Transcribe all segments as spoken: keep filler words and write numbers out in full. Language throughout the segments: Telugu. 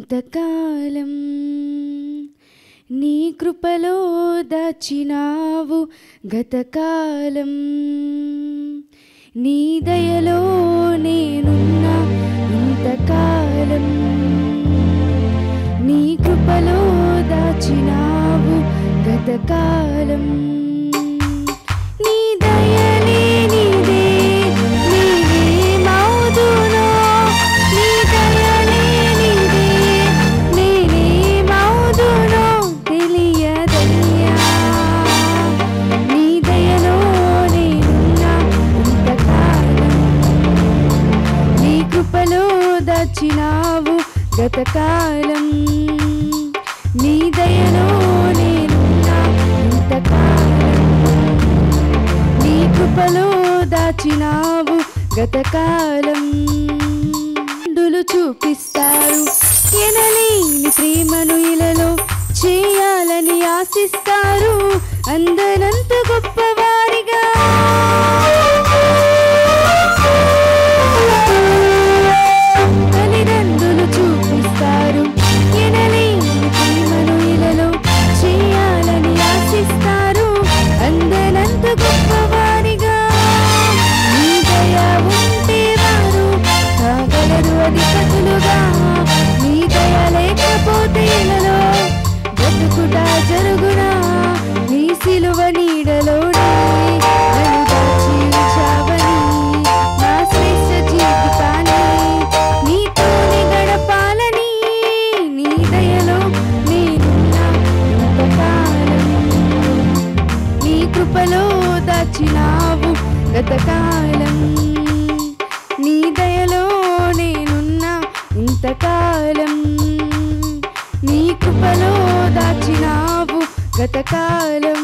ఇంతకాలం నీ కృపలో దాచినావు గతకాలం, నీ దయలో నేనున్నా ఇంతకాలం, నీ కృపలో దాచినావు గతకాలం. నీ దయలే నీదే నీదే మౌదునో, నీ దయలే నీదే నేనే మౌదునో తెలియదయ్యా. నీ దయలో నేనున్నా ఇంతకాలం, నీ కృపలో దాచినావు గతకాలం, నీ దయలో నేనున్నా ఇంతకాలం, నీ కృపలో దాచినావు గతకాలం. దులు చూపిస్తారు ఎనలేని ప్రేమను ఇలలో చేయాలని ఆశిస్తారు, అందనంత గొప్పవారిగా తల్లిదండ్రులు చూపిస్తారు ఎనలేని ప్రేమను ఇలలో చేయాలని ఆశిస్తారు, అందనంత గొప్పవారిగా. నీ దయ ఉంటే వారు కాగలరు అధిపతులుగా, నీ దయ లేకపోతే ఇలలో బ్రతుకుట జరుగునా. నీ సిలువ నీడలోనే నన్ను దాచి ఉంచావని, నా శ్రేష్ఠ జీవితాన్ని నీతోనే గడపాలని, నీ దయలో నేనున్నా ఇంతకాలం, నీ కృపలో దాచినావు గతకాలం, నీ దయలో నేనున్నా ఇంతకాలం, నీ కృపలో దాచినావు గతకాలం.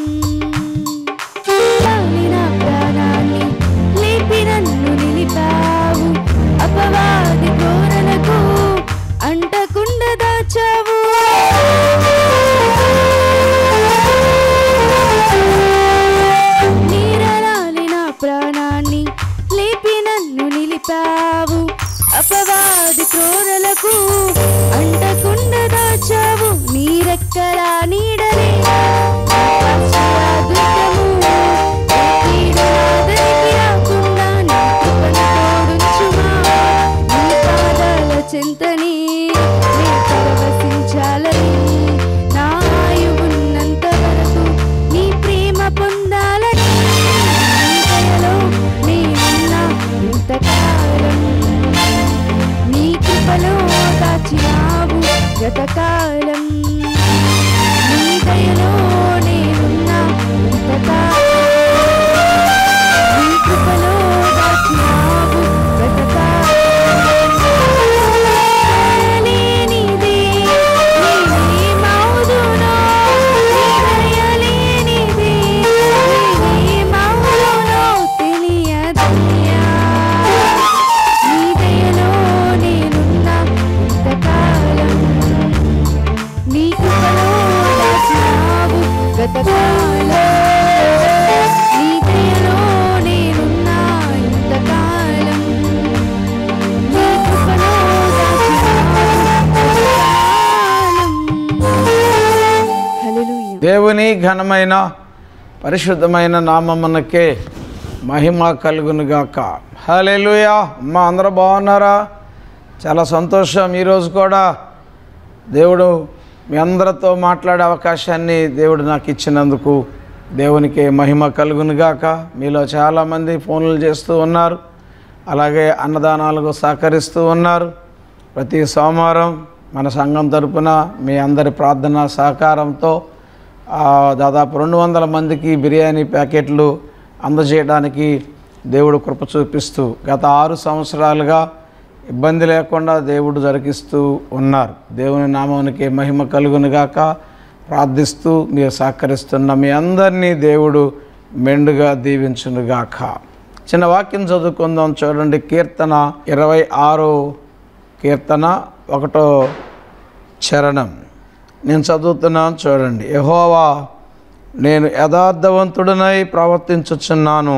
నా ప్రాణాన్ని లేపి నన్ను నిలిపావు, అపవాది కోరలకు అంటకుండా దాచావు. నీరలాలి నా ప్రాణాన్ని లేపి నన్ను నిలిపావు, అపవాది క్రోరలకు అంటకుండా దాచావు. నీ రెక్కల నీడలే దుర్గము, కీడు నాదరికి రాకుండా నీ కృపను తోడుంచుమా. నీ పాదాల చెంతని నీ పరవశించాలని, నా ఆయువున్నంత వరకు నీ ప్రేమ పొందాలని, నీ దయలో నేనున్నా ఇంతకాలం, నీ కృపలో దాచినావు గతకాలం, నీ దయలో నేనున్నా ఇంతకాలం, నీ కృపలో దాచినావు గతకాలం. నీదే నేనే మౌదునో, నీ దయలే నీదే నేనే మౌదునో తెలియదయ్యా. నీ దయలో నేనున్నా ఇంతకాలం, నీ కృపలో దాచినావు గతకాలం, నీ దయలో నేనున్నా ఇంతకాలం, నీ కృపలో దాచినావు గతకాలం. హల్లెలూయా. దేవుని ఘనమైన పరిశుద్ధమైన నామమునకే మహిమ కలుగునుగాక. హల్లెలూయా. అమ్మ అందరూ బాగున్నారా? చాలా సంతోషం. ఈరోజు కూడా దేవుడు మీ అందరితో మాట్లాడే అవకాశాన్ని దేవుడు నాకు ఇచ్చినందుకు దేవునికి మహిమ కలుగునుగాక. మీలో చాలామంది ఫోన్లు చేస్తూ ఉన్నారు, అలాగే అన్నదానాలకు సహకరిస్తూ ఉన్నారు. ప్రతి సోమవారం మన సంఘం తరపున మీ అందరి ప్రార్థన సహకారంతో దాదాపు రెండు వందల మందికి బిర్యానీ ప్యాకెట్లు అందజేయడానికి దేవుడు కృప చూపిస్తూ గత ఆరు సంవత్సరాలుగా ఇబ్బంది లేకుండా దేవుడు జరిగిస్తూ ఉన్నారు. దేవుని నామానికి మహిమ కలుగునుగాక. ప్రార్థిస్తూ మీరు సహకరిస్తున్న మీ అందరినీ దేవుడు మెండుగా దీవించునుగాక. చిన్న వాక్యం చదువుకుందాం. చూడండి, కీర్తన ఇరవై ఆరో కీర్తన ఒకటో చరణం నేను చదువుతున్నాను. చూడండి, యెహోవా నేను యథార్థవంతుడనై ప్రవర్తించుచున్నాను,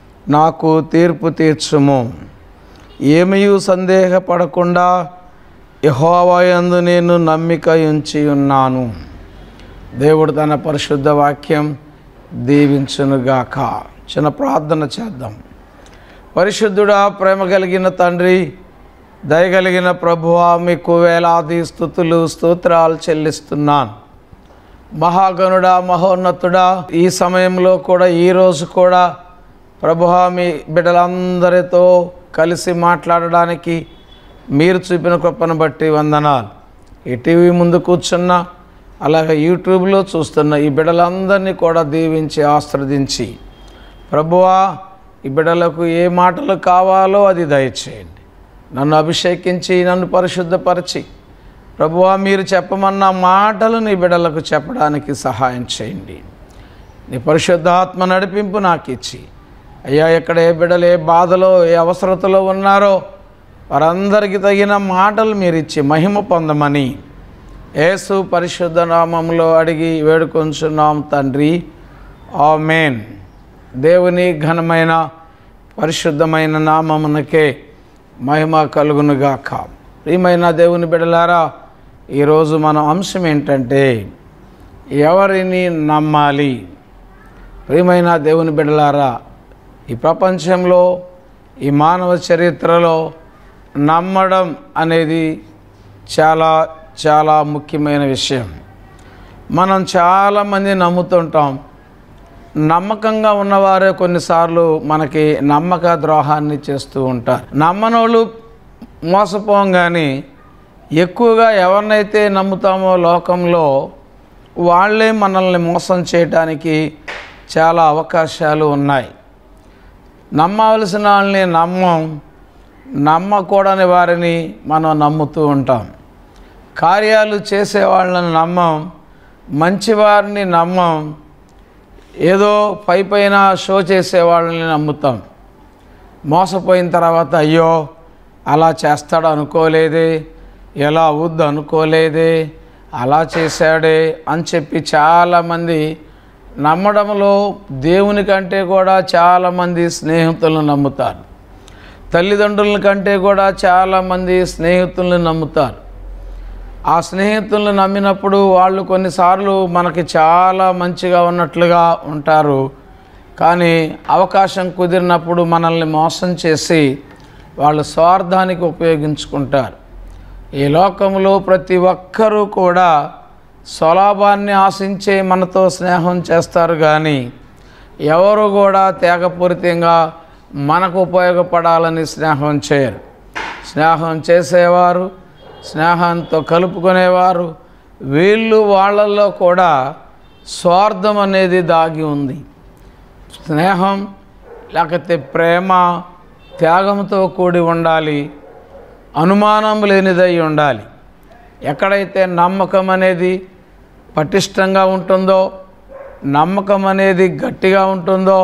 నాకు తీర్పు తీర్చుము. ఏమీ సందేహపడకుండా యెహోవా యందు నేను నమ్మిక ఉంచి ఉన్నాను. దేవుడు తన పరిశుద్ధ వాక్యం దీవించునుగాక. చిన్న ప్రార్థన చేద్దాం. పరిశుద్ధుడా, ప్రేమ కలిగిన తండ్రి, దయగలిగిన ప్రభువా, మీకు వేలాది స్తుతులు స్తోత్రాలు చెల్లిస్తున్నాను. మహాగణుడా, మహోన్నతుడా, ఈ సమయంలో కూడా ఈరోజు కూడా ప్రభువా మీ బిడ్డలందరితో కలిసి మాట్లాడడానికి మీరు చూపిన కృపను బట్టి వందనాలు. ఈ టీవీ ముందు కూర్చున్న, అలాగే యూట్యూబ్లో చూస్తున్న ఈ బిడ్డలందరినీ కూడా దీవించి ఆశీర్వదించి ప్రభువా ఈ బిడ్డలకు ఏ మాటలు కావాలో అది దయచేయండి. నన్ను అభిషేకించి నన్ను పరిశుద్ధపరిచి ప్రభువా మీరు చెప్పమన్న మాటలు నీ బిడ్డలకు చెప్పడానికి సహాయం చేయండి. నీ పరిశుద్ధాత్మ నడిపింపు నాకు ఇచ్చి అయ్యా, ఎక్కడ ఏ బిడ్డలు ఏ బాధలో ఏ అవసరతలో ఉన్నారో వారందరికీ తగిన మాటలు మీరు ఇచ్చి మహిమ పొందమని యేసు పరిశుద్ధ నామములో అడిగి వేడుకొంచున్నాం తండ్రి, ఆమేన్. దేవుని ఘనమైన పరిశుద్ధమైన నామమునకే మహిమ కలుగునుగాక. ప్రియమైన దేవుని బిడ్డలారా, ఈరోజు మన అంశం ఏంటంటే ఎవరిని నమ్మాలి. ప్రియమైన దేవుని బిడ్డలారా, ఈ ప్రపంచంలో ఈ మానవ చరిత్రలో నమ్మడం అనేది చాలా చాలా ముఖ్యమైన విషయం. మనం చాలామంది నమ్ముతుంటాం. నమ్మకంగా ఉన్నవారే కొన్నిసార్లు మనకి నమ్మక ద్రోహాన్ని చేస్తూ ఉంటారు. నమ్మనోళ్ళు మోసపోం, కానీ ఎక్కువగా ఎవరినైతే నమ్ముతామో లోకంలో వాళ్ళే మనల్ని మోసం చేయడానికి చాలా అవకాశాలు ఉన్నాయి. నమ్మవలసిన వాళ్ళని నమ్మం, నమ్మకూడని వారిని మనం నమ్ముతూ ఉంటాం. కార్యాలు చేసే వాళ్ళని నమ్మం, మంచివారిని నమ్మం, ఏదో పై పైన షో చేసే వాళ్ళని నమ్ముతాం. మోసపోయిన తర్వాత అయ్యో అలా చేస్తాడు అనుకోలేదే, ఎలా అవుద్దు అనుకోలేదే, అలా చేశాడే అని చెప్పి చాలామంది నమ్మడంలో దేవుని కంటే కూడా చాలామంది స్నేహితులను నమ్ముతారు. తల్లిదండ్రుల కంటే కూడా చాలామంది స్నేహితులను నమ్ముతారు. ఆ స్నేహితులను నమ్మినప్పుడు వాళ్ళు కొన్నిసార్లు మనకి చాలా మంచిగా ఉన్నట్లుగా ఉంటారు, కానీ అవకాశం కుదిరినప్పుడు మనల్ని మోసం చేసి వాళ్ళు స్వార్థానికి ఉపయోగించుకుంటారు. ఈ లోకంలో ప్రతి ఒక్కరూ కూడా స్వలాభాన్ని ఆశించే మనతో స్నేహం చేస్తారు, కానీ ఎవరు కూడా త్యాగపూరితంగా మనకు ఉపయోగపడాలని స్నేహం చేయరు. స్నేహం చేసేవారు, స్నేహంతో కలుపుకునేవారు, వీళ్ళు వాళ్ళల్లో కూడా స్వార్థం అనేది దాగి ఉంది. స్నేహం లేకపోతే ప్రేమ త్యాగంతో కూడి ఉండాలి, అనుమానం లేనిదై ఉండాలి. ఎక్కడైతే నమ్మకం అనేది పటిష్టంగా ఉంటుందో, నమ్మకం అనేది గట్టిగా ఉంటుందో,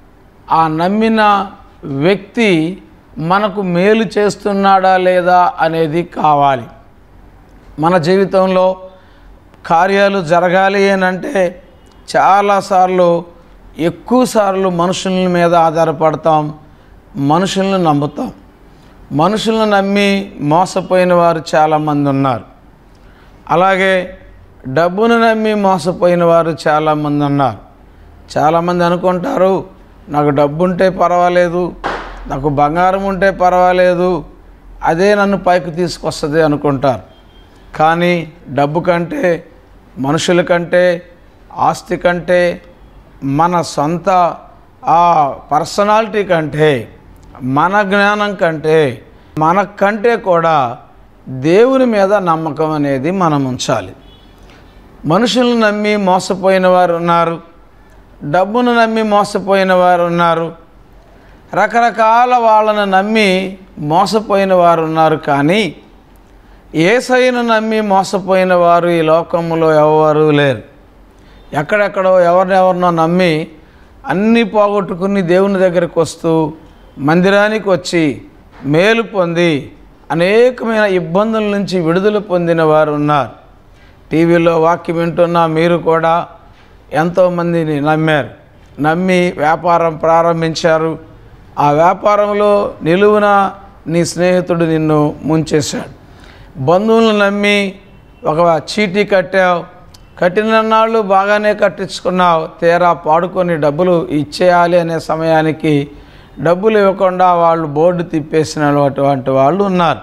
ఆ నమ్మిన వ్యక్తి మనకు మేలు చేస్తున్నాడా లేదా అనేది కావాలి. మన జీవితంలో కార్యాలు జరగాలి అని అంటే చాలాసార్లు ఎక్కువసార్లు మనుషుల మీద ఆధారపడతాం, మనుషులను నమ్ముతాం. మనుషులను నమ్మి మోసపోయిన వారు చాలామంది ఉన్నారు. అలాగే డబ్బును నమ్మి మోసపోయిన వారు చాలామంది ఉన్నారు. చాలామంది అనుకుంటారు, నాకు డబ్బు ఉంటే పర్వాలేదు, నాకు బంగారం ఉంటే పర్వాలేదు, అదే నన్ను పైకి తీసుకొస్తుంది అనుకుంటారు. కానీ డబ్బు కంటే, మనుషుల కంటే, ఆస్తి కంటే, మన సొంత ఆ పర్సనాలిటీ కంటే, మన జ్ఞానం కంటే, మనకంటే కూడా దేవుని మీద నమ్మకం అనేది మనం ఉంచాలి. మనుషులను నమ్మి మోసపోయిన వారు ఉన్నారు, డబ్బును నమ్మి మోసపోయిన వారు ఉన్నారు, రకరకాల వాళ్ళను నమ్మి మోసపోయిన వారు ఉన్నారు. కానీ యేసయ్యను నమ్మి మోసపోయిన వారు ఈ లోకంలో ఎవరు లేరు. ఎక్కడెక్కడో ఎవరినెవరినో నమ్మి అన్నీ పోగొట్టుకుని దేవుని దగ్గరికి వస్తూ మందిరానికి వచ్చి మేలు పొంది అనేకమైన ఇబ్బందుల నుంచి విడుదల పొందిన వారు ఉన్నారు. టీవీలో వాక్యం వింటున్న మీరు కూడా ఎంతోమందిని నమ్మారు, నమ్మి వ్యాపారం ప్రారంభించారు. ఆ వ్యాపారంలో నిలువున నీ స్నేహితుడు నిన్ను ముంచేశాడు. బంధువులను నమ్మి ఒక చీటీ కట్టావు, కట్టిన నాళ్ళు బాగానే కట్టించుకున్నావు, తీరా పాడుకొని డబ్బులు ఇచ్చేయాలి అనే సమయానికి డబ్బులు ఇవ్వకుండా వాళ్ళు బోర్డు తిప్పేసినటువంటి వాళ్ళు ఉన్నారు.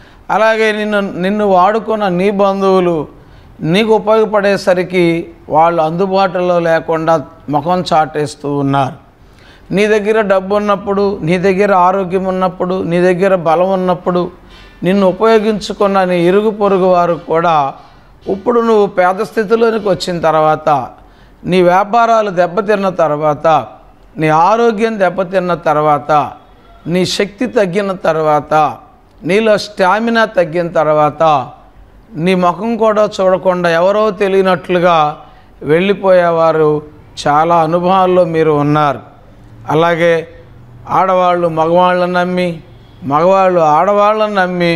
అలాగే నిన్ను నిన్ను వాడుకున్న నీ బంధువులు నీకు ఉపయోగపడేసరికి వాళ్ళు అందుబాటులో లేకుండా ముఖం చాటేస్తూ ఉన్నారు. నీ దగ్గర డబ్బు ఉన్నప్పుడు, నీ దగ్గర ఆరోగ్యం ఉన్నప్పుడు, నీ దగ్గర బలం ఉన్నప్పుడు నిన్ను ఉపయోగించుకున్న నీ ఇరుగు పొరుగు వారు కూడా ఇప్పుడు నువ్వు పేద స్థితిలోనికి వచ్చిన తర్వాత, నీ వ్యాపారాలు దెబ్బతిన్న తర్వాత, నీ ఆరోగ్యం దెబ్బతిన్న తర్వాత, నీ శక్తి తగ్గిన తర్వాత, నీలో స్టామినా తగ్గిన తర్వాత నీ ముఖం కూడా చూడకుండా ఎవరో తెలియనట్లుగా వెళ్ళిపోయేవారు చాలా అనుభవాల్లో మీరు ఉన్నారు. అలాగే ఆడవాళ్ళు మగవాళ్ళని నమ్మి, మగవాళ్ళు ఆడవాళ్ళని నమ్మి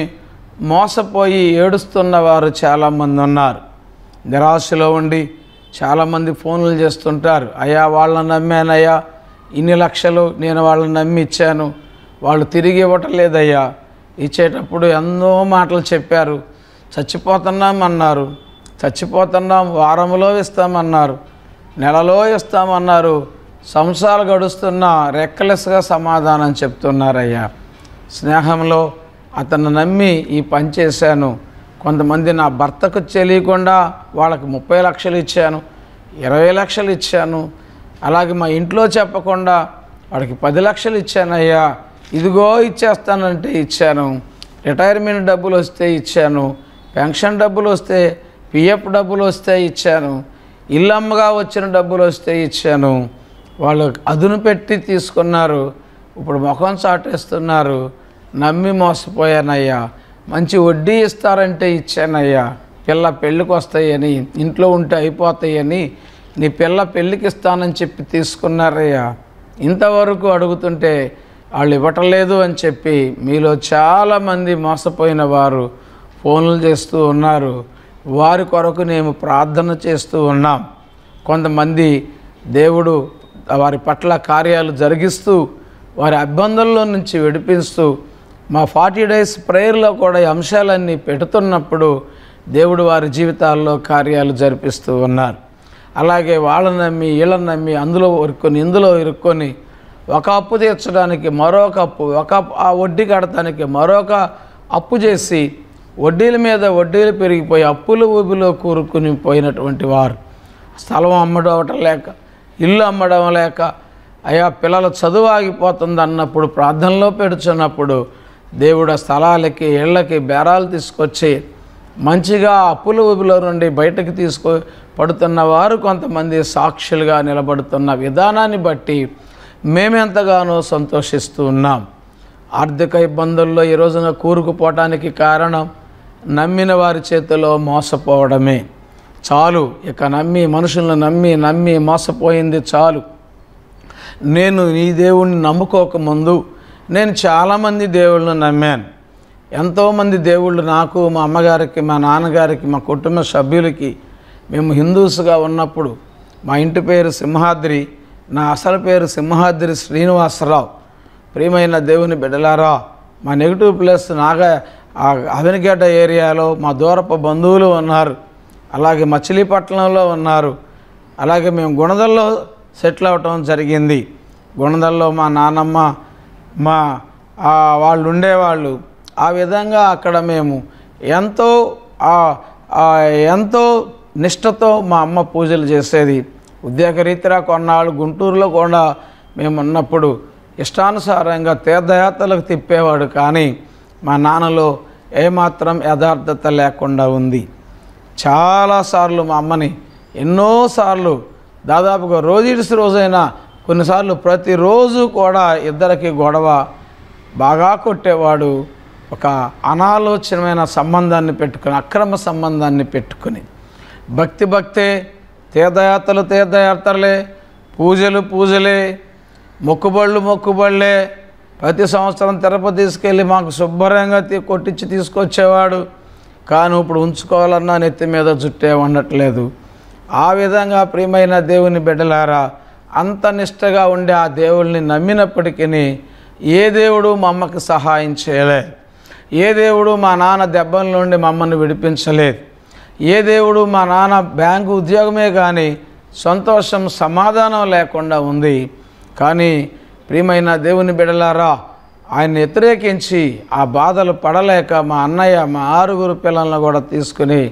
మోసపోయి ఏడుస్తున్న వారు చాలామంది ఉన్నారు. నిరాశలో ఉండి చాలామంది ఫోన్లు చేస్తుంటారు, అయ్యా వాళ్ళని నమ్మానయ్యా, ఇన్ని లక్షలు నేను వాళ్ళని నమ్మి ఇచ్చాను, వాళ్ళు తిరిగి ఇవ్వటం లేదయ్యా, ఇచ్చేటప్పుడు ఎన్నో మాటలు చెప్పారు, చచ్చిపోతున్నామన్నారు, చచ్చిపోతున్నాం వారంలో ఇస్తామన్నారు, నెలలో ఇస్తామన్నారు, సంవత్సరాలు గడుస్తున్నా రెక్కలెస్గా సమాధానం చెప్తున్నారయ్యా. స్నేహంలో అతను నమ్మి ఈ పని చేశాను, కొంతమంది నా భర్తకు తెలియకుండా వాళ్ళకి ముప్పై లక్షలు ఇచ్చాను, ఇరవై లక్షలు ఇచ్చాను, అలాగే మా ఇంట్లో చెప్పకుండా వాడికి పది లక్షలు ఇచ్చానయ్యా, ఇదిగో ఇచ్చేస్తానంటే ఇచ్చాను, రిటైర్మెంట్ డబ్బులు వస్తే ఇచ్చాను, పెన్షన్ డబ్బులు వస్తే, పిఎఫ్ డబ్బులు వస్తే ఇచ్చాను, ఇల్లమ్మగా వచ్చిన డబ్బులు వస్తే ఇచ్చాను, వాళ్ళు అదును పెట్టి తీసుకున్నారు, ఇప్పుడు ముఖం చాటేస్తున్నారు, నమ్మి మోసపోయానయ్యా, మంచి వడ్డీ ఇస్తారంటే ఇచ్చానయ్యా, పిల్ల పెళ్ళికి వస్తాయని, ఇంట్లో ఉంటే అయిపోతాయని నీ పిల్ల పెళ్ళికి ఇస్తానని చెప్పి తీసుకున్నారయ్యా, ఇంతవరకు అడుగుతుంటే వాళ్ళు ఇవ్వటం లేదు అని చెప్పి మీలో చాలామంది మోసపోయిన వారు ఫోన్లు చేస్తూ ఉన్నారు. వారి కొరకు మేము ప్రార్థన చేస్తూ ఉన్నాం. కొంతమంది దేవుడు వారి పట్ల కార్యాలు జరిగిస్తూ వారి ఇబ్బందుల్లో నుంచి విడిపిస్తూ మా ఫార్టీ డేస్ ప్రేయర్లో కూడా ఈ అంశాలన్నీ పెడుతున్నప్పుడు దేవుడు వారి జీవితాల్లో కార్యాలు జరిపిస్తూ ఉన్నారు. అలాగే వాళ్ళని నమ్మి వీళ్ళని నమ్మి అందులో ఇరుక్కొని ఇందులో ఇరుక్కొని ఒక అప్పు తీర్చడానికి మరొక అప్పు, ఒక ఆ వడ్డీ కడటానికి మరొక అప్పు చేసి వడ్డీల మీద వడ్డీలు పెరిగిపోయి అప్పుల ఊబిలో కూరుకుని పోయినటువంటి వారు, స్థలం అమ్మడం లేక, ఇల్లు అమ్మడం లేక, అయ్యా పిల్లల చదువు ఆగిపోతుంది అన్నప్పుడు ప్రార్థనలో పెడుచున్నప్పుడు దేవుడు స్థలాలకి ఇళ్ళకి బేరాలు తీసుకొచ్చి మంచిగా అప్పుల ఊబిలో నుండి బయటకు తీసుకో పడుతున్న వారు కొంతమంది సాక్షులుగా నిలబడుతున్న విధానాన్ని బట్టి మేమెంతగానో సంతోషిస్తూ ఉన్నాం. ఆర్థిక ఇబ్బందుల్లో ఈ రోజున కూరుకుపోవటానికి కారణం నమ్మిన వారి చేతిలో మోసపోవడమే. చాలు, ఇక నమ్మి మనుషులను నమ్మి నమ్మి మోసపోయింది చాలు. నేను ఈ దేవుణ్ణి నమ్ముకోకముందు నేను చాలామంది దేవుళ్ళను నమ్మాను. ఎంతోమంది దేవుళ్ళు నాకు, మా అమ్మగారికి, మా నాన్నగారికి, మా కుటుంబ సభ్యులకి, మేము హిందూస్గా ఉన్నప్పుడు మా ఇంటి పేరు సింహాద్రి, నా అసలు పేరు సింహాద్రి శ్రీనివాసరావు. ప్రియమైన దేవుని బిడ్డలారా, మా నెగిటివ్ ప్లేస్ నాగా అవినగడ్డ ఏరియాలో మా దూరపు బంధువులు ఉన్నారు, అలాగే మచిలీపట్నంలో ఉన్నారు, అలాగే మేము గుణదల్లో సెటిల్ అవ్వటం జరిగింది. గుణదల్లో మా నాన్నమ్మ మా వాళ్ళు ఉండేవాళ్ళు. ఆ విధంగా అక్కడ మేము ఎంతో ఎంతో నిష్ఠతో మా అమ్మ పూజలు చేసేది. ఉద్యోగరీత్యా కొన్నాళ్ళు గుంటూరులో కూడా మేము ఉన్నప్పుడు ఇష్టానుసారంగా తీర్థయాత్రలకు తిప్పేవాడు, కానీ మా నాన్నలో ఏమాత్రం యథార్థత లేకుండా ఉంది. చాలాసార్లు మా అమ్మని ఎన్నోసార్లు, దాదాపుగా రోజుడిసి రోజైనా కొన్నిసార్లు ప్రతిరోజు కూడా ఇద్దరికి గొడవ, బాగా కొట్టేవాడు. ఒక అనాలోచనమైన సంబంధాన్ని పెట్టుకుని, అక్రమ సంబంధాన్ని పెట్టుకుని, భక్తి భక్తే, తీర్థయాత్రలు తీర్థయాత్రలే, పూజలు పూజలే, మొక్కుబళ్ళు మొక్కుబళ్ళే. ప్రతి సంవత్సరం తిరుపతి తీసుకెళ్ళి మాకు శుభ్రంగా కొట్టించి తీసుకొచ్చేవాడు, కానీ ఇప్పుడు ఉంచుకోవాలన్నా నెత్తి మీద జుట్టే ఉండట్లేదు. ఆ విధంగా ప్రియమైన దేవుని బిడ్డలారా, అంత నిష్టగా ఉండే ఆ దేవుల్ని నమ్మినప్పటికీ ఏ దేవుడు మా అమ్మకి సహాయం చేయలే. ఏ దేవుడు మా నాన్న దెబ్బల నుండి మమ్మల్ని విడిపించలేదు. ఏ దేవుడు మా నాన్న బ్యాంకు ఉద్యోగమే కానీ సంతోషం సమాధానం లేకుండా ఉంది. కానీ ప్రియమైన దేవుని బిడ్డలారా, ఆయన వ్యతిరేకించి ఆ బాధలు పడలేక మా అన్నయ్య మా ఆరుగురు పిల్లలను కూడా తీసుకుని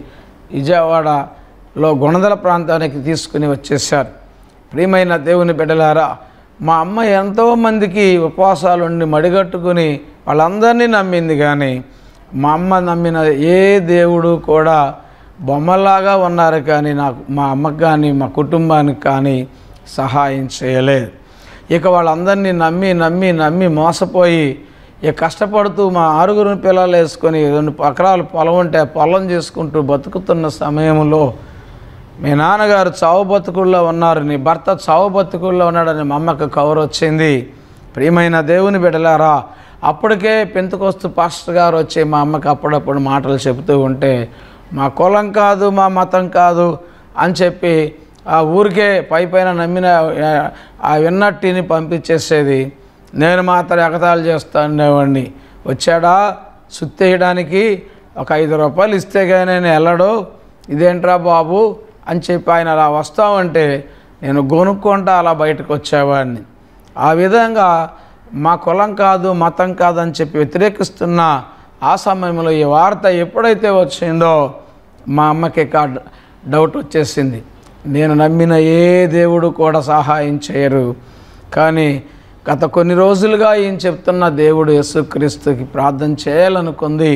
విజయవాడలో గుణదల ప్రాంతానికి తీసుకుని వచ్చేసారు. ప్రియమైన దేవుని బిడ్డలారా, మా అమ్మ ఎంతోమందికి ఉపవాసాలు ఉండి మడిగట్టుకుని వాళ్ళందరినీ నమ్మింది. కానీ మా అమ్మ నమ్మిన ఏ దేవుడు కూడా బొమ్మలాగా ఉన్నారు. కానీ నాకు మా అమ్మకు కానీ మా కుటుంబానికి కానీ సహాయం చేయలేదు. ఇక వాళ్ళందరినీ నమ్మి నమ్మి నమ్మి మోసపోయి ఇక కష్టపడుతూ మా ఆరుగురు పిల్లలు వేసుకొని రెండు ఎకరాలు పొలం ఉంటే పొలం చేసుకుంటూ బతుకుతున్న సమయంలో మీ నాన్నగారు చావు బతుకుల్లో ఉన్నారు, నీ భర్త చావు బతుకుల్లో ఉన్నాడని మా అమ్మకు కవర్ వచ్చింది. ప్రియమైన దేవుని బిడ్డలారా, అప్పటికే పెంతుకొస్తు పాస్టర్ గారు వచ్చి మా అమ్మకి అప్పుడప్పుడు మాటలు చెబుతూ ఉంటే మా కులం కాదు మా మతం కాదు అని చెప్పి ఆ ఊరికే పై పైన నమ్మిన ఆ విన్నట్టిని పంపించేసేది. నేను మాత్రం ఎగతాళి చేస్తానేవాడిని. వచ్చాడా సుత్తేయడానికి ఒక ఐదు రూపాయలు ఇస్తే కానీ నేను వెళ్ళడు, ఇదేంట్రా బాబు అని చెప్పి ఆయన అలా వస్తామంటే నేను గొనుక్కుంటా అలా బయటకు వచ్చేవాడిని. ఆ విధంగా మా కులం కాదు మతం కాదని చెప్పి వ్యతిరేకిస్తున్న ఆ సమయంలో ఈ వార్త ఎప్పుడైతే వచ్చిందో మా అమ్మకి డౌట్ వచ్చేసింది. నేను నమ్మిన ఏ దేవుడు కూడా సహాయం చేయరు. కానీ గత కొన్ని రోజులుగా ఈయన చెప్తున్న దేవుడు యేసుక్రీస్తుకి ప్రార్థన చేయాలనుకుంది.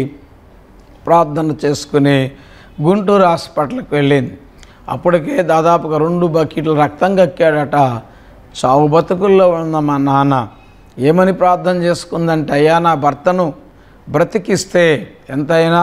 ప్రార్థన చేసుకుని గుంటూరు హాస్పిటల్కి వెళ్ళింది. అప్పటికే దాదాపుగా రెండు బకెట్లు రక్తం కక్కాడట. చావు బతుకుల్లో ఉన్న మా నాన్న ఏమని ప్రార్థన చేసుకుందంటే, అయ్యా నా భర్తను బ్రతికిస్తే ఎంతైనా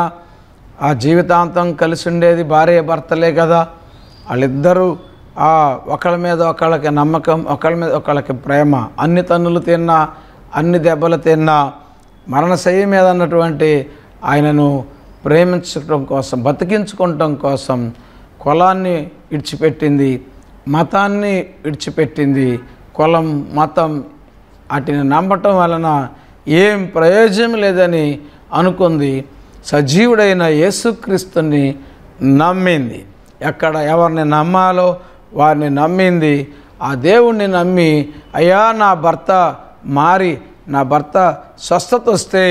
ఆ జీవితాంతం కలిసి ఉండేది భార్య భర్తలే కదా, వాళ్ళిద్దరూ ఆ ఒకళ్ళ మీద ఒకళ్ళకి నమ్మకం, ఒకళ్ళ మీద ఒకళ్ళకి ప్రేమ, అన్ని తన్నులు తిన్నా అన్ని దెబ్బలు తిన్నా మరణశయ్య మీద ఉన్నటువంటి ఆయనను ప్రేమించడం కోసం బతికించుకోవటం కోసం కులాన్ని విడిచిపెట్టింది, మతాన్ని విడిచిపెట్టింది. కులం మతం వాటిని నమ్మటం వలన ఏం ప్రయోజనం లేదని అనుకుంది. సజీవుడైన యేసుక్రీస్తుని నమ్మింది. ఎక్కడ ఎవరిని నమ్మాలో వారిని నమ్మింది. ఆ దేవుణ్ణి నమ్మి, అయ్యా నా భర్త మారి నా భర్త స్వస్థత వస్తే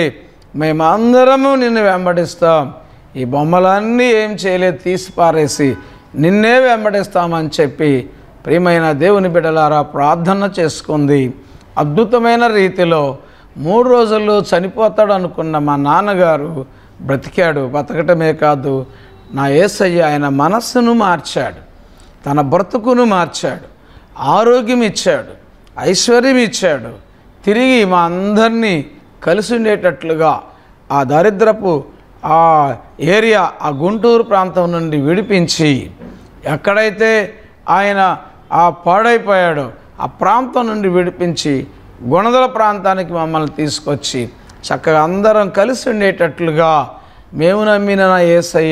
మేమందరము నిన్ను వెంబడిస్తాం, ఈ బొమ్మలన్నీ ఏం చేయలేదు తీసి పారేసి నిన్నే వెంబడిస్తామని చెప్పి ప్రియమైన దేవుని బిడ్డలారా ప్రార్థన చేసుకుంది. అద్భుతమైన రీతిలో మూడు రోజులు చనిపోతాడు అనుకున్న మా నాన్నగారు బ్రతికాడు. బతకటమే కాదు, నా యేసయ్య ఆయన మనస్సును మార్చాడు, తన బ్రతుకును మార్చాడు, ఆరోగ్యం ఇచ్చాడు, ఐశ్వర్యం ఇచ్చాడు. తిరిగి మా అందరినీ కలిసి ఉండేటట్లుగా ఆ దరిద్రపు ఆ ఏరియా ఆ గుంటూరు ప్రాంతం నుండి విడిపించి ఎక్కడైతే ఆయన ఆ పాడైపోయాడో ఆ ప్రాంతం నుండి విడిపించి గుణదల ప్రాంతానికి మమ్మల్ని తీసుకొచ్చి చక్కగా అందరం కలిసి ఉండేటట్లుగా మేము నమ్మిన యేసయ్య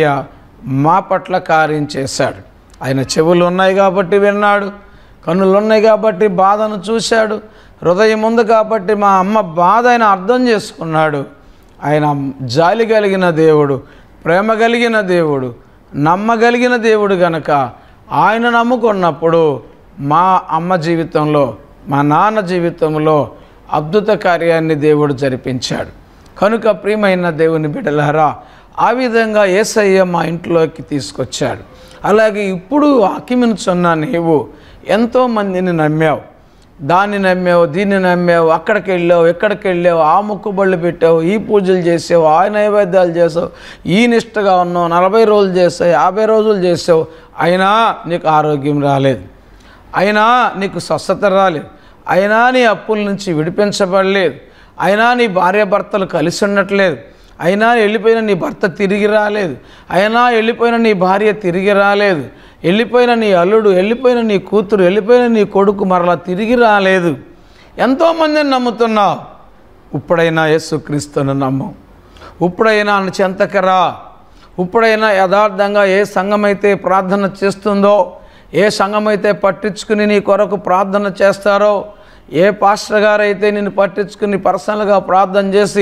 మా పట్ల కార్యం చేశాడు. ఆయన చెవులు ఉన్నాయి కాబట్టి విన్నాడు, కన్నులు ఉన్నాయి కాబట్టి బాధను చూశాడు, హృదయం ఉంది కాబట్టి మా అమ్మ బాధ ఆయన అర్థం చేసుకున్నాడు. ఆయన జాలి కలిగిన దేవుడు, ప్రేమ కలిగిన దేవుడు, నమ్మగలిగిన దేవుడు గనక ఆయన నమ్ముకున్నప్పుడు మా అమ్మ జీవితంలో మా నాన్న జీవితంలో అద్భుత కార్యాన్ని దేవుడు జరిపించాడు. కనుక ప్రియమైన దేవుని బిడ్డలారా, ఆ విధంగా యేసయ్య మా ఇంట్లోకి తీసుకొచ్చాడు. అలాగే ఇప్పుడు వాక్యమునుచున్న నీవు ఎంతోమందిని నమ్మావు, దాన్ని నమ్మావు, దీన్ని నమ్మావు, అక్కడికి వెళ్ళావు, ఎక్కడికి వెళ్ళావు, ఆ మొక్కుబళ్ళు పెట్టావు, ఈ పూజలు చేసావు, ఆ నైవేద్యాలు చేసావు, ఈ నిష్టగా ఉన్నావు, నలభై రోజులు చేసావు, యాభై రోజులు చేసావు, అయినా నీకు ఆరోగ్యం రాలేదు, అయినా నీకు స్వస్థత రాలేదు, అయినా నీ అప్పుల నుంచి విడిపించబడలేదు, అయినా నీ భార్య భర్తలు కలిసి ఉండట్లేదు, అయినా వెళ్ళిపోయిన నీ భర్త తిరిగి రాలేదు, అయినా వెళ్ళిపోయిన నీ భార్య తిరిగి రాలేదు, వెళ్ళిపోయిన నీ అల్లుడు, వెళ్ళిపోయిన నీ కూతురు, వెళ్ళిపోయిన నీ కొడుకు మరలా తిరిగి రాలేదు. ఎంతోమందిని నమ్ముతున్నావు. ఇప్పుడైనా యేసుక్రీస్తును నమ్ము. ఇప్పుడైనా చెంతకరా. ఇప్పుడైనా యథార్థంగా ఏ సంఘమైతే ప్రార్థన చేస్తుందో, ఏ సంఘమైతే పట్టించుకుని నీ కొరకు ప్రార్థన చేస్తారో, ఏ పాస్టర్ గారైతే నిన్ను పట్టించుకుని పర్సనల్గా ప్రార్థన చేసి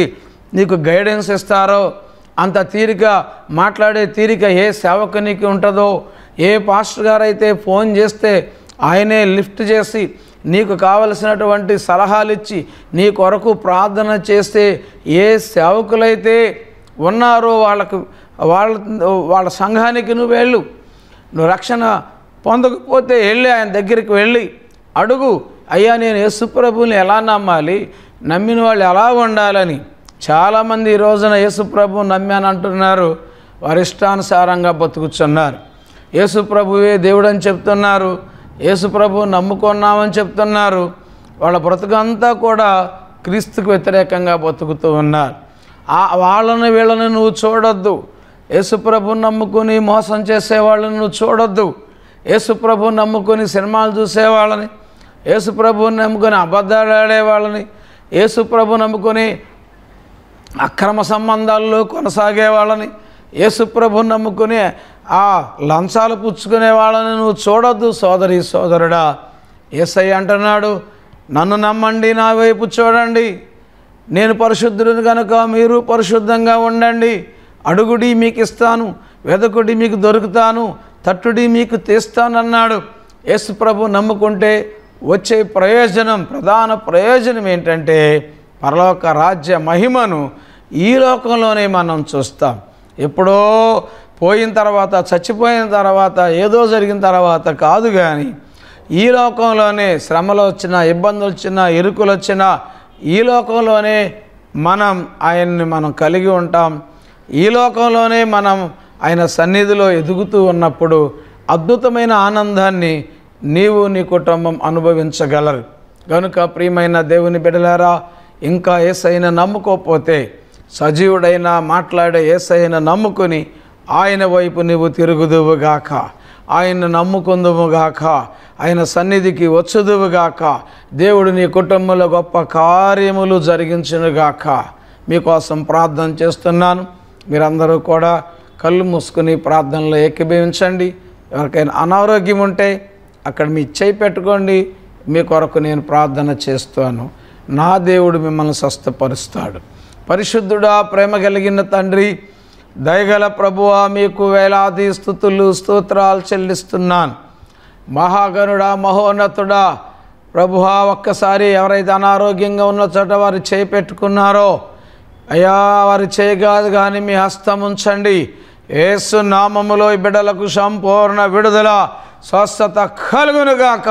నీకు గైడెన్స్ ఇస్తారో అంత తీరిక మాట్లాడే తీరిక ఏ సేవకునికి ఉంటుందో, ఏ పాస్టర్ గారు అయితే ఫోన్ చేస్తే ఆయనే లిఫ్ట్ చేసి నీకు కావలసినటువంటి సలహాలు ఇచ్చి నీ కొరకు ప్రార్థన చేస్తే ఏ సేవకులైతే ఉన్నారో వాళ్ళకు వాళ్ళ వాళ్ళ సంఘానికి నువ్వు వెళ్ళు. నువ్వు రక్షణ పొందకపోతే వెళ్ళి ఆయన దగ్గరికి వెళ్ళి అడుగు, అయ్యా నేను యేసుప్రభుని ఎలా నమ్మాలి, నమ్మిన వాళ్ళు ఎలా ఉండాలని. చాలామంది ఈ రోజున యేసుప్రభుని నమ్మాను అంటున్నారు, వారి ఇష్టానుసారంగా బతుకుతున్నారు. యేసుప్రభువే దేవుడని చెప్తున్నారు, యేసుప్రభు నమ్ముకున్నామని చెప్తున్నారు. వాళ్ళ బ్రతుకంతా కూడా క్రీస్తుకు వ్యతిరేకంగా బతుకుతూ ఉన్నారు. ఆ వాళ్ళని వీళ్ళని నువ్వు చూడొద్దు. యేసుప్రభుని నమ్ముకుని మోసం చేసేవాళ్ళని నువ్వు చూడొద్దు. యేసుప్రభుని నమ్ముకొని సినిమాలు చూసేవాళ్ళని, యేసుప్రభుని నమ్ముకొని అబద్ధాలు ఆడేవాళ్ళని, యేసుప్రభు నమ్ముకొని అక్రమ సంబంధాల్లో కొనసాగే వాళ్ళని, యేసుప్రభుని నమ్ముకుని ఆ లంచాలు పుచ్చుకునే వాళ్ళని నువ్వు చూడొద్దు సోదరి సోదరుడా. యేసయ్య అంటున్నాడు, నన్ను నమ్మండి, నా వైపు చూడండి, నేను పరిశుద్ధుడిని కనుక మీరు పరిశుద్ధంగా ఉండండి. అడుగుడి మీకు ఇస్తాను, వెదకుడి మీకు దొరుకుతాను, తట్టుడి మీకు తీస్తానన్నాడు. యేసు ప్రభు నమ్ముకుంటే వచ్చే ప్రయోజనం, ప్రధాన ప్రయోజనం ఏంటంటే పరలోక రాజ్య మహిమను ఈ లోకంలోనే మనం చూస్తాం. ఎప్పుడో పోయిన తర్వాత, చచ్చిపోయిన తర్వాత, ఏదో జరిగిన తర్వాత కాదు, కానీ ఈ లోకంలోనే శ్రమలు వచ్చినా, ఇబ్బందులు వచ్చినా, ఇరుకులు వచ్చినా ఈ లోకంలోనే మనం ఆయన్ని మనం కలిగి ఉంటాం. ఈ లోకంలోనే మనం ఆయన సన్నిధిలో ఎదుగుతూ ఉన్నప్పుడు అద్భుతమైన ఆనందాన్ని నీవు నీ కుటుంబం అనుభవించగలరు. కనుక ప్రియమైన దేవుని బిడ్డలారా, ఇంకా యేసయ్యను నమ్ముకోకపోతే సజీవుడైన మాట్లాడే యేసయ్యను నమ్ముకొని ఆయన వైపు నీవు తిరుగుదువుగాక, ఆయన్ను నమ్ముకుందువుగాక, ఆయన సన్నిధికి వచ్చుదువుగాక. దేవుడు నీ కుటుంబంలో గొప్ప కార్యములు జరిగించునుగాక. మీకోసం ప్రార్థన చేస్తున్నాను. మీరందరూ కూడా కళ్ళు మూసుకుని ప్రార్థనలో ఏకీభవించండి. ఎవరికైనా అనారోగ్యం ఉంటే అక్కడ మీ చేయి పెట్టుకోండి. మీ కొరకు నేను ప్రార్థన చేస్తాను. నా దేవుడు మిమ్మల్ని స్వస్థపరుస్తాడు. పరిశుద్ధుడా, ప్రేమ కలిగిన తండ్రి, దయగల ప్రభువా, మీకు వేలాది స్తుతులు స్తోత్రాలు చెల్లిస్తున్నాను. మహాగణుడా, మహోన్నతుడా ప్రభువా, ఒక్కసారి ఎవరైతే అనారోగ్యంగా ఉన్న చోట వారు చేయి పెట్టుకున్నారో అయ్యా, వారి చేయి కాదు కానీ మీ హస్తం ఉంచండి. యేసు నామములో ఈ బిడ్డలకు సంపూర్ణ విడుదల, స్వస్థత కలుగునుగాక.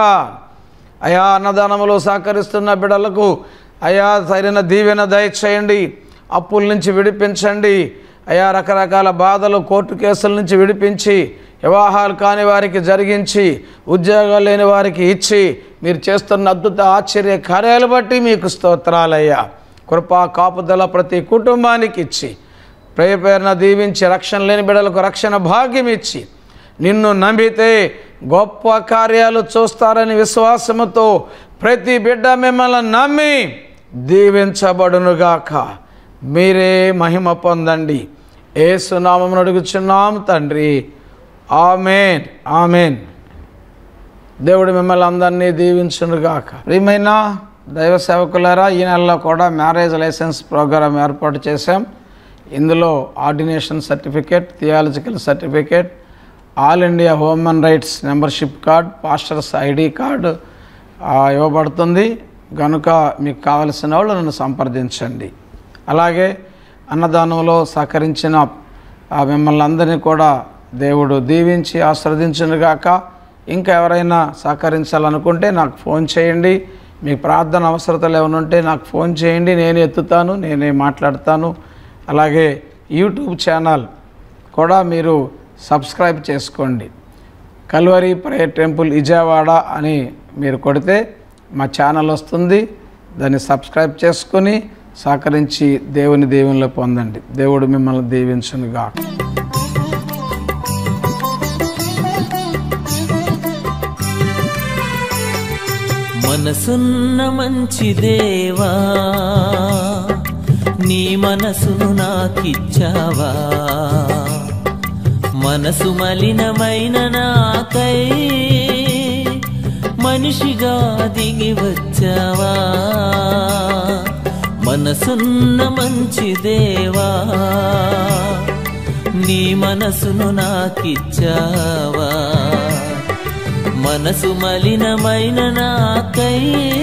అయా, అన్నదానములో సహకరిస్తున్న బిడ్డలకు అయా సరైన దీవెన దయచేయండి. అప్పుల నుంచి విడిపించండి. అయా, రకరకాల బాధలు, కోర్టు కేసుల నుంచి విడిపించి, వివాహాలు కాని వారికి జరిగించి, ఉద్యోగాలు లేని వారికి ఇచ్చి, మీరు చేస్తున్న అద్భుత ఆశ్చర్య కార్యాలు బట్టి మీకు స్తోత్రాలయ్యా. కృపా కాపుదల ప్రతి కుటుంబానికి ఇచ్చి, ప్రేమ పేరున దీవించి, రక్షణ లేని బిడ్డలకు రక్షణ భాగ్యం ఇచ్చి, నిన్ను నమ్మితే గొప్ప కార్యాలు చూస్తారని విశ్వాసముతో ప్రతి బిడ్డ మిమ్మల్ని నమ్మి దీవించబడునుగాక. మీరే మహిమ పొందండి. యేసు నామమున అడుగుచున్నాం తండ్రి, ఆమేన్, ఆమేన్. దేవుడు మిమ్మల్ని అందరినీ దీవించునుగాక. ప్రియమైన దైవ సేవకులారా, ఈ నెలలో కూడా మ్యారేజ్ లైసెన్స్ ప్రోగ్రాం ఏర్పాటు చేశాం. ఇందులో ordination certificate, theological certificate, all India human rights membership card, pastors ID card ఇవ్వబడుతుంది. కనుక మీకు కావలసిన వాళ్ళు నన్ను సంప్రదించండి. అలాగే అన్నదానంలో సహకరించిన మిమ్మల్ని అందరినీ కూడా దేవుడు దీవించి ఆశీర్వదించునుగాక. ఇంకా ఎవరైనా సహకరించాలనుకుంటే నాకు ఫోన్ చేయండి. మీకు ప్రార్థన అవసరతలు ఏమైనా ఉంటే నాకు ఫోన్ చేయండి, నేనే ఎత్తుతాను, నేనే మాట్లాడతాను. అలాగే యూట్యూబ్ ఛానల్ కూడా మీరు సబ్స్క్రైబ్ చేసుకోండి. కల్వరి ప్రేయర్ టెంపుల్ విజయవాడ అని మీరు కొడితే మా ఛానల్ వస్తుంది. దాన్ని సబ్స్క్రైబ్ చేసుకొని సహకరించి దేవుని దీవెనలో పొందండి. దేవుడు మిమ్మల్ని దీవించునుగాక. మనసున్న మంచి దేవా, నీ మనసును నాకిచ్చావా, మనసు మలినమైన నాకై మనిషిగా దిగి వచ్చావా, మనసున్న మంచి దేవా నీ మనసును నాకిచ్చావా మనసు మలినమైన నాకై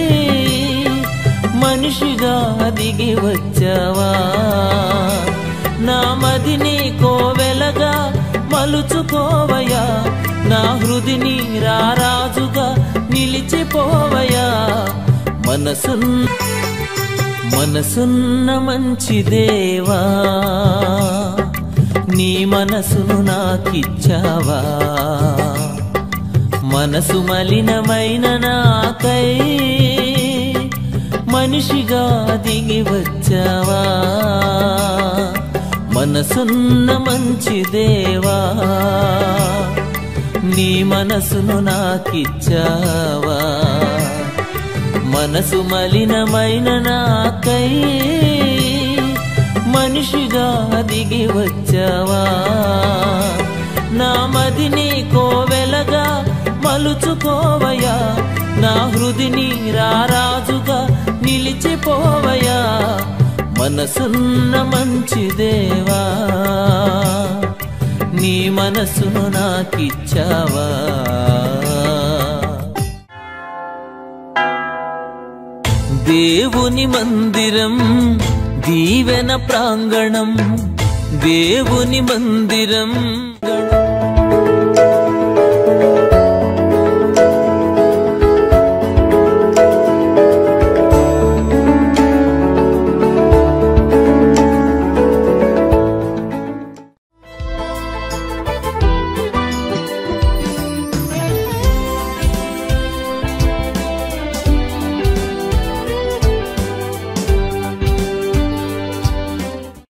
మనిషిగా దిగి వచ్చావా నా మదిని కోవెలగా మలుచుకోవయా నా హృదిని రారాజుగా నిలిచిపోవయా మనసున్న మనసున్న మంచి దేవా నీ మనసును నాకిచ్చావా మనసు మలినమైన నాకై మనిషిగా దిగి వచ్చావా మనసున్న మంచి దేవా నీ మనసును నాకిచ్చావా మనసు మలినమైన నాకై మనిషిగా దిగి వచ్చావా నా మదిని కోవెలగా మలుచుకోవయా నా హృదిని రారాజుగా నిలిచిపోవయా మనసున్న మంచి దేవా నీ మనసును నాకిచ్చావా దేవుని మందిరం దీవెన ప్రాంగణం దేవుని మందిరం